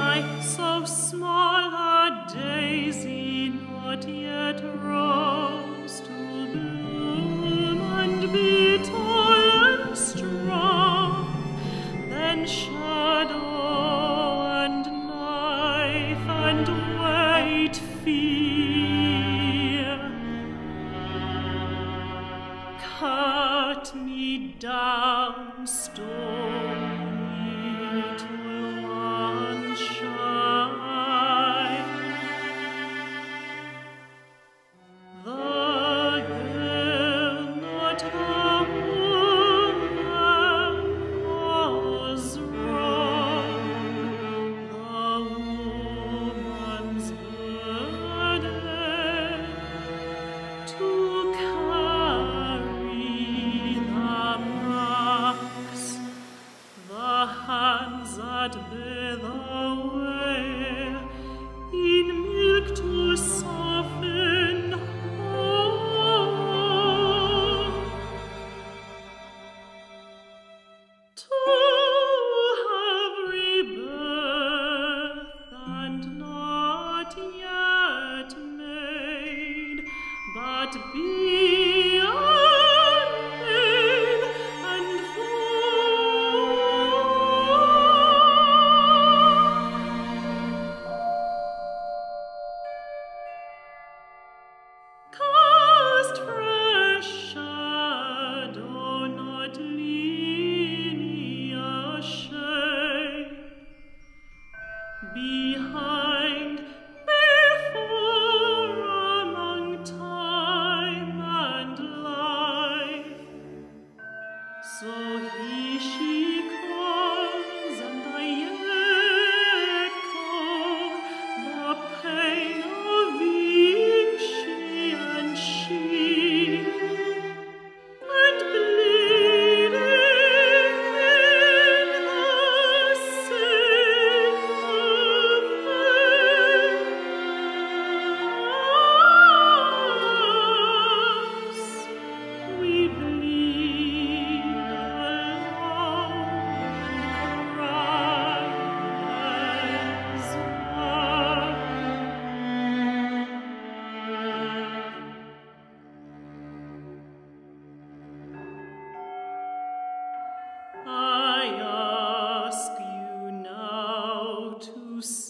so small a daisy not yet rose to bloom and be tall and strong, then shadow and knife and weight fear cut me down stony till one shine. The girl, not the woman, was wrong. The woman's burden to carry the marks, the hands that bear the way, in milk to soften home, to have rebirth and not yet made, but be unmade and full. Cast fresh shadow, not linear shape, behind, before, among time and life. So he, she calls, and I echo the pain of being she and she, and bleeding in the sick of us. We bleed alone and cry as one. I ask you now to